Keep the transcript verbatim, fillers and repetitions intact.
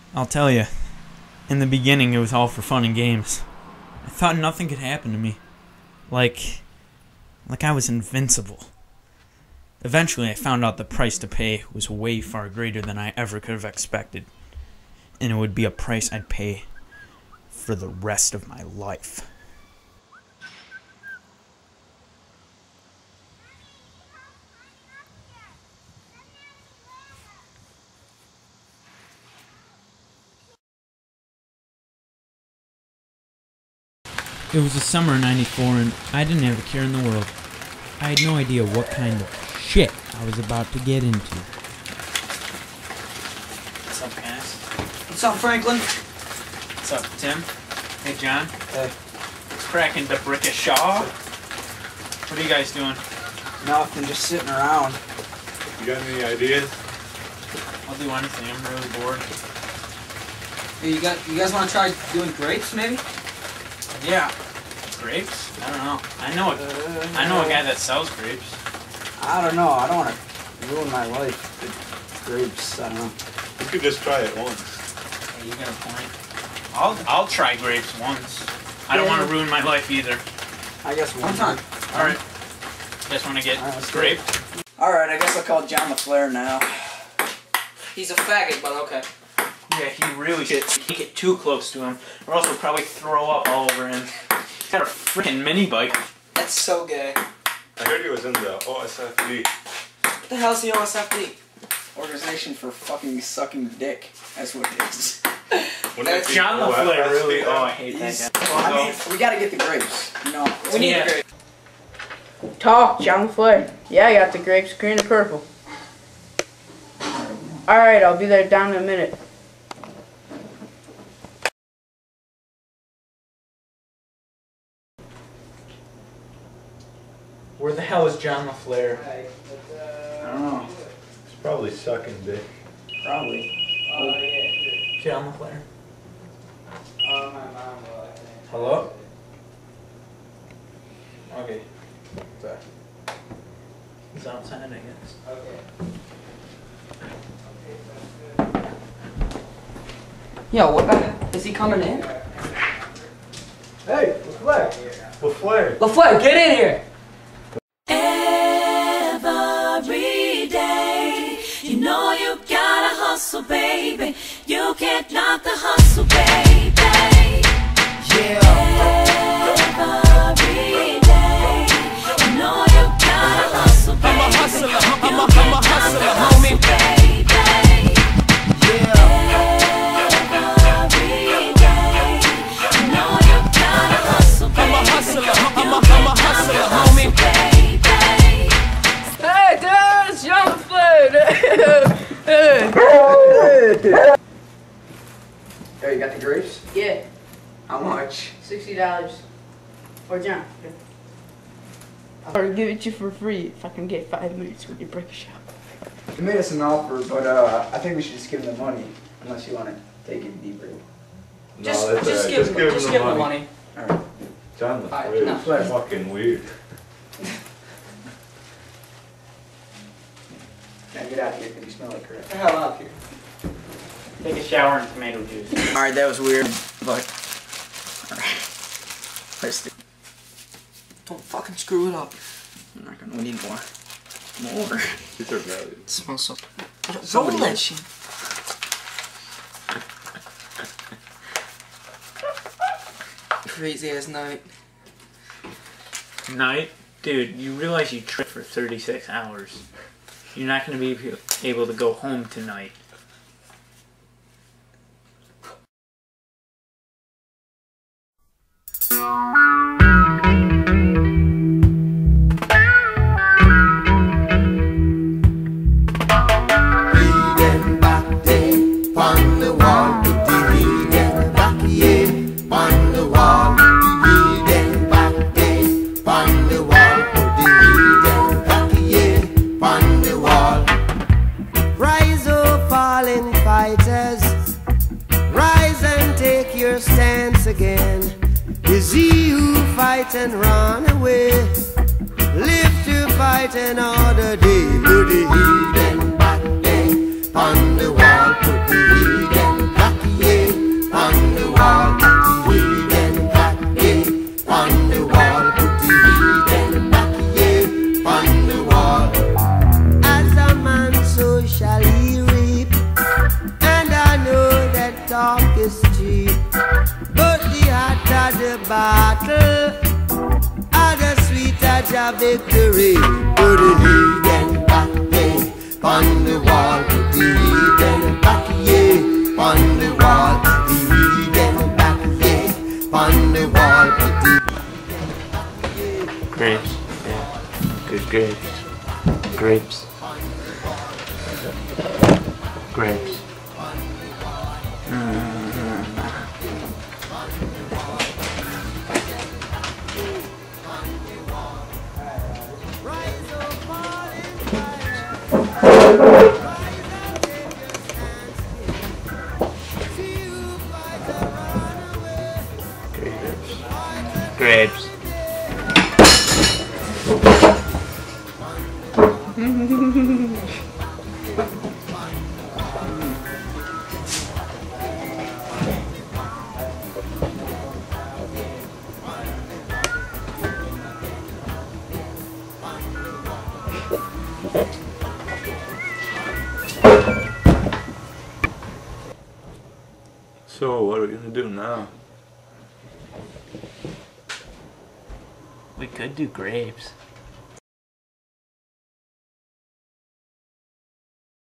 I'll tell you, in the beginning it was all for fun and games. I thought nothing could happen to me. Like, like I was invincible. Eventually I found out the price to pay was way far greater than I ever could have expected. And it would be a price I'd pay for the rest of my life. It was the summer of ninety-four and I didn't have a care in the world. I had no idea what kind of shit I was about to get into. What's up, guys? What's up, Franklin? What's up, Tim? Hey, John. Hey. Cracking the brick of Shaw. What are you guys doing? Nothing, just sitting around. You got any ideas? I'll do anything. I'm really bored. Hey, you got? You guys want to try doing grapes, maybe? Yeah. Grapes? I don't know. I know a, Uh, I know a guy that sells grapes. I don't know. I don't want to ruin my life with grapes. I don't know. You could just try it once. Hey, you got a point. I'll I'll try grapes once. I don't Yeah. want to ruin my life either. I guess one time. All right. You guys want to get All right, let's grape? All right, I guess I'll call John LaFleur now. He's a faggot, but okay. Yeah, he really should. Can't get too close to him, or else we'll probably throw up all over him. He's got a freaking mini bike. That's so gay. I heard he was in the O S F D. What the hell's the O S F D? Organization for fucking sucking dick. That's what it is. Wouldn't it be John O F S D LaFleur really. then? Oh, I hate He's, that guy. I mean, we gotta get the grapes. You know, we need Yeah. the grapes. Talk, John LaFleur. Yeah, I got the grapes, green and purple. Alright, I'll be there down in a minute. Where the hell is John LaFleur? I don't know. He's probably sucking dick. Probably. John LaFleur. Hello? Okay. Sorry. He's outside, I guess. Yo, what the heck? Is he coming in? Hey, LaFleur! LaFleur! LaFleur, get in here! Every day, you know you gotta hustle, baby. You can't knock the hustle, baby. Yeah. Every day, you know you gotta hustle, baby. I'm a hustler, I'm a, I'm a hustler, homie. Baby. Yeah. Every day, you know you gotta hustle, baby. I'm a hustler, I'm a, I'm a hustler, homie. Hey, dude, it's John LaFleur. Hey, you got the grapes? Yeah, How much? sixty dollars. Or John. Or give it to you for free if I can get five minutes when you break a shop. He made us an offer, but uh, I think we should just give him the money, unless you want to take it deeper. No, Just, that's just, alright. give, Just him, give just him give the him the money. money. All right. John Alright, LaFleur no, is Flair. fucking weird. Now get out of here because you smell like crap. Get the hell out here. Take a shower in tomato juice. All right, that was weird, but all right. Let's do. Don't fucking screw it up. I'm not gonna. We need more. More. These are valued. It smells so. Roll that shit. Crazy ass night. Night? Dude, you realize you tripped for thirty-six hours. You're not going to be able to go home tonight. Again, is he who fight and run away, live to fight another day. Put the heat and back day on the wall, put the heat and back battle, are the sweet as a victory. Put the heathen back, yeah, on the wall. Put the heathen back, yeah, on the wall. Put the heathen back, yeah, on the wall. Put the Grapes, yeah. Good grapes. Grapes. Grapes. Grapes. Grapes. So, what are we gonna do now? We could do grapes.